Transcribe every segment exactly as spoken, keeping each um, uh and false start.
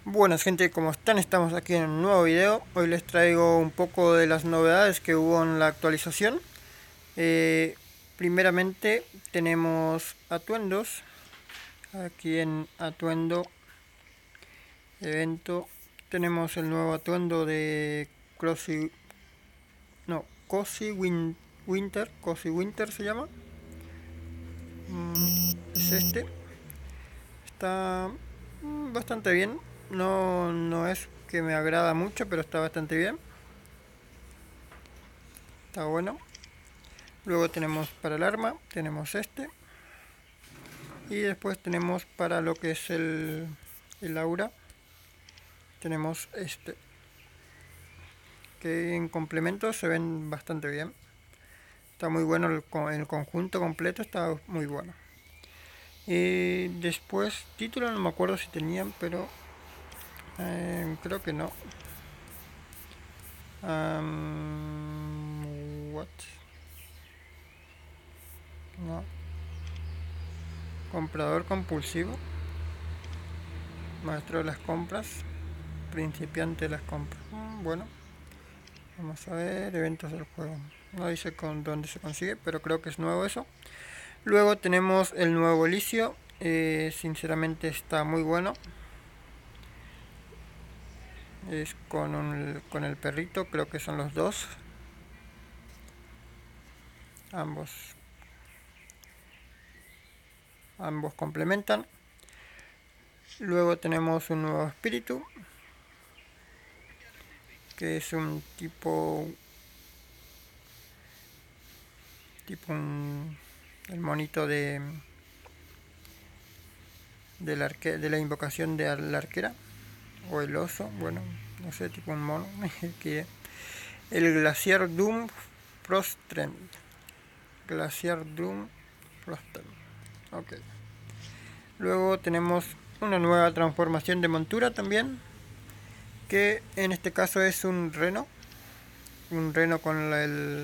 Buenas gente, ¿cómo están? Estamos aquí en un nuevo video. Hoy les traigo un poco de las novedades que hubo en la actualización. Eh, primeramente tenemos atuendos. Aquí en atuendo evento tenemos el nuevo atuendo de Crossy, no, Cozy Win, Winter, Cozy Winter se llama. Mm, es este. Está mm, bastante bien. No, no es que me agrada mucho, pero está bastante bien. Está bueno. Luego tenemos para el arma, tenemos este. Y después tenemos para lo que es el, el aura, tenemos este. Que en complemento se ven bastante bien. Está muy bueno el, el conjunto completo, está muy bueno. Y después, título no me acuerdo si tenían, pero eh, creo que no. Um, what? No. Comprador compulsivo. Maestro de las compras. Principiante de las compras. Mm, bueno. Vamos a ver, eventos del juego. No dice con dónde se consigue, pero creo que es nuevo eso. Luego tenemos el nuevo Licio. Eh, sinceramente está muy bueno. Es con, un, con el perrito, creo que son los dos. Ambos. Ambos complementan. Luego tenemos un nuevo espíritu. Que es un tipo... Tipo un... El monito de... De la, arque, de la invocación de la arquera. O el oso, bueno, no sé, tipo un mono. que El Glaciar Doom Frosttrend. Glaciar Doom Frosttrend. Ok. Luego tenemos una nueva transformación de montura también. Que en este caso es un reno. Un reno con la, el.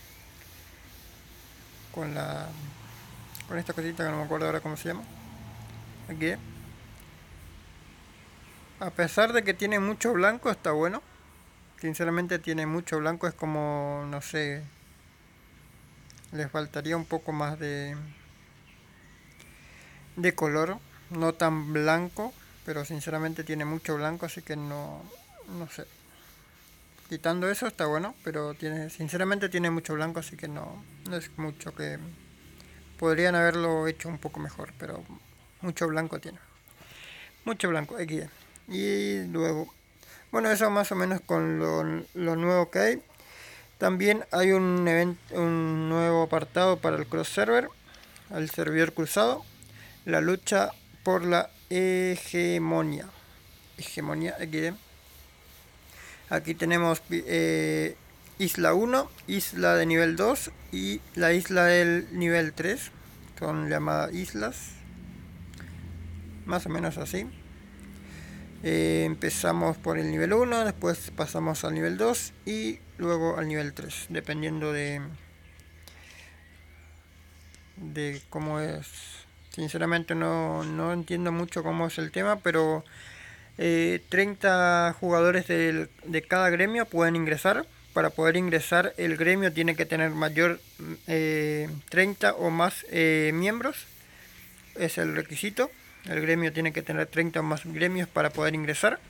Con la. Con esta cosita que no me acuerdo ahora cómo se llama. Aquí. A pesar de que tiene mucho blanco, está bueno. Sinceramente tiene mucho blanco, es como, no sé. Les faltaría un poco más de. De color, no tan blanco, pero sinceramente tiene mucho blanco, así que no, no sé. Quitando eso está bueno, pero tiene, sinceramente tiene mucho blanco, así que no, no es mucho que podrían haberlo hecho un poco mejor, pero mucho blanco tiene. Mucho blanco, aquí. Y luego, bueno, eso más o menos con lo, lo nuevo que hay. También hay un, event, un nuevo apartado para el cross server, al servidor cruzado. La lucha por la hegemonía. Hegemonía, aquí. Aquí tenemos eh, isla uno, isla de nivel dos y la isla del nivel tres. Son llamadas islas. Más o menos así. Eh, empezamos por el nivel uno, después pasamos al nivel dos y luego al nivel tres. Dependiendo de, de cómo es. Sinceramente no, no entiendo mucho cómo es el tema, pero eh, treinta jugadores de, de cada gremio pueden ingresar. Para poder ingresar, el gremio tiene que tener mayor eh, treinta o más eh, miembros. Es el requisito. El gremio tiene que tener treinta o más gremios para poder ingresar.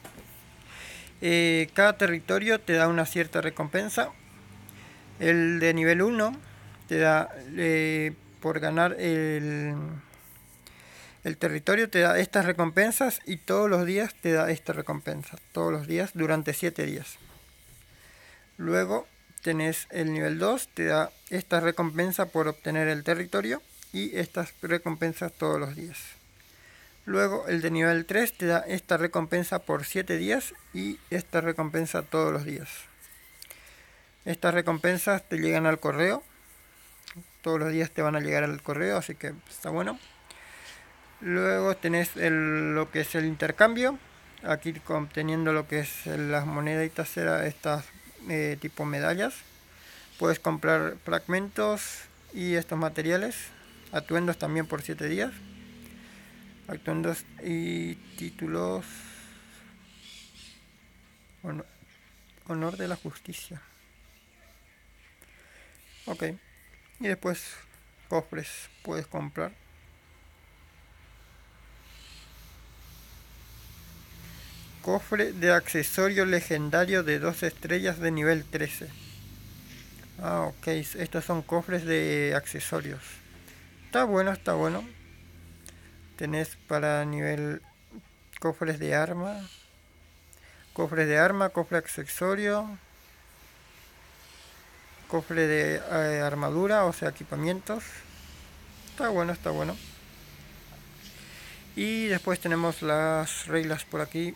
Eh, cada territorio te da una cierta recompensa. El de nivel uno te da eh, por ganar el, el territorio, te da estas recompensas y todos los días te da esta recompensa. Todos los días durante siete días. Luego tenés el nivel dos, te da esta recompensa por obtener el territorio y estas recompensas todos los días. Luego el de nivel tres te da esta recompensa por siete días y esta recompensa todos los días. Estas recompensas te llegan al correo. Todos los días te van a llegar al correo, así que está bueno. Luego tenés el, lo que es el intercambio. Aquí obteniendo lo que es las moneditas, estas eh, tipo medallas. Puedes comprar fragmentos y estos materiales. Atuendos también por siete días. Atuendos y títulos. Honor, honor de la justicia. Ok. Y después cofres puedes comprar. Cofre de accesorio legendario de dos estrellas de nivel trece. Ah, ok. Estos son cofres de accesorios. Está bueno, está bueno. Tenés para nivel cofres de arma. Cofres de arma, cofre accesorio. Cofre de eh, armadura, o sea, equipamientos. Está bueno, está bueno. Y después tenemos las reglas por aquí.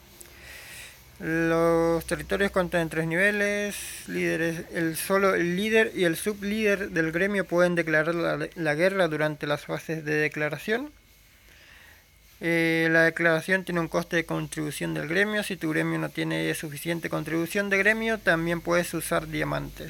Los territorios contan en tres niveles. Líderes, el solo el líder y el sublíder del gremio pueden declarar la, la guerra durante las fases de declaración. Eh, la declaración tiene un coste de contribución del gremio. Si tu gremio no tiene suficiente contribución de gremio, también puedes usar diamantes.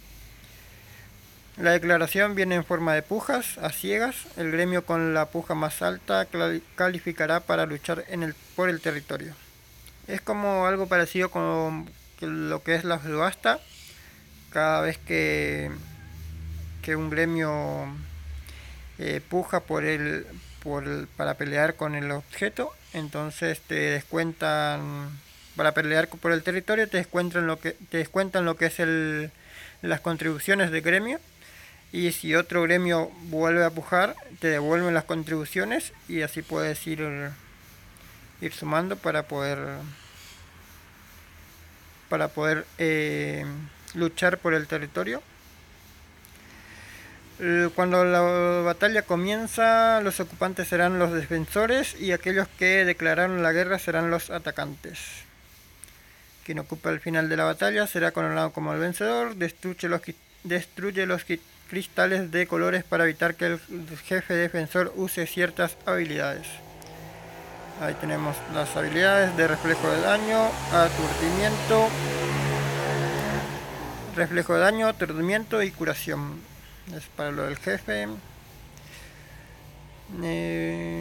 La declaración viene en forma de pujas a ciegas. El gremio con la puja más alta calificará para luchar en el, por el territorio. Es como algo parecido con lo que es la subasta. Cada vez que, que un gremio eh, puja por el, por el, para pelear con el objeto, entonces te descuentan, para pelear por el territorio, te descuentan lo que, te descuentan lo que es el, las contribuciones de gremio. Y si otro gremio vuelve a pujar, te devuelven las contribuciones y así puedes ir, ir sumando para poder para poder eh, luchar por el territorio. Cuando la batalla comienza, los ocupantes serán los defensores y aquellos que declararon la guerra serán los atacantes. Quien ocupa el final de la batalla será coronado como el vencedor. Destruye los, destruye los cristales de colores para evitar que el jefe defensor use ciertas habilidades. Ahí tenemos las habilidades de reflejo de daño, aturdimiento, reflejo de daño, aturdimiento y curación. Es para lo del jefe. Eh,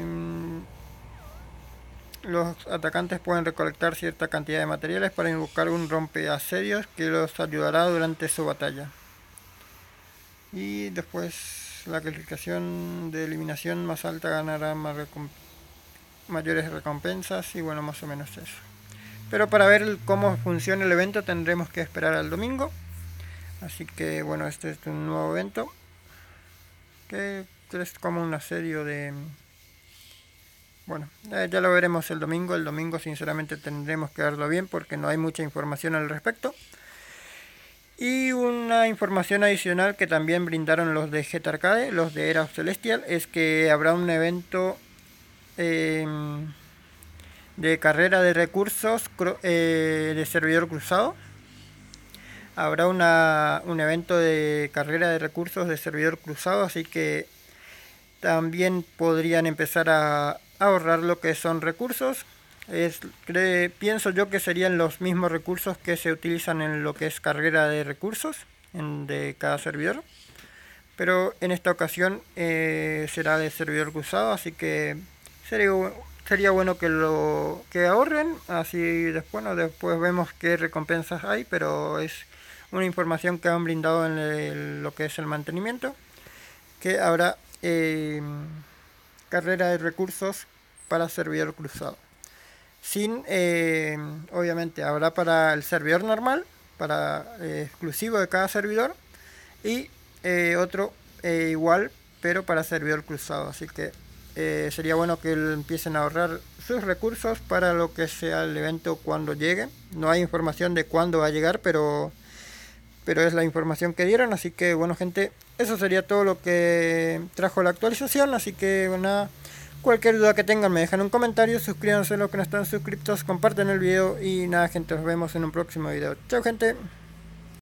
los atacantes pueden recolectar cierta cantidad de materiales para invocar un rompeasedios que los ayudará durante su batalla. Y después la calificación de eliminación más alta ganará más recompensa. Mayores recompensas y bueno, más o menos eso. Pero para ver cómo funciona el evento tendremos que esperar al domingo. Así que bueno, este es un nuevo evento que es como un asedio de... Bueno, ya lo veremos el domingo. El domingo sinceramente tendremos que verlo bien porque no hay mucha información al respecto. Y una información adicional que también brindaron los de Jet Arcade, los de Era of Celestial, es que habrá un evento Eh, de carrera de recursos eh, de servidor cruzado. Habrá una, un evento de carrera de recursos de servidor cruzado, así que también podrían empezar a ahorrar lo que son recursos. Es, cre, pienso yo que serían los mismos recursos que se utilizan en lo que es carrera de recursos en, de cada servidor, pero en esta ocasión eh, será de servidor cruzado, así que Sería, sería bueno que lo que ahorren, así después, bueno, después vemos qué recompensas hay, pero es una información que han brindado en el, lo que es el mantenimiento, que habrá eh, carrera de recursos para servidor cruzado. Sin, eh, obviamente, habrá para el servidor normal, para eh, exclusivo de cada servidor, y eh, otro eh, igual, pero para servidor cruzado, así que Eh, sería bueno que empiecen a ahorrar sus recursos para lo que sea el evento cuando llegue. No hay información de cuándo va a llegar, pero, pero es la información que dieron. Así que bueno, gente, eso sería todo lo que trajo la actualización. Así que bueno, cualquier duda que tengan me dejan un comentario. Suscríbanse a los que no están suscriptos, comparten el video y nada, gente, nos vemos en un próximo video. Chao, gente.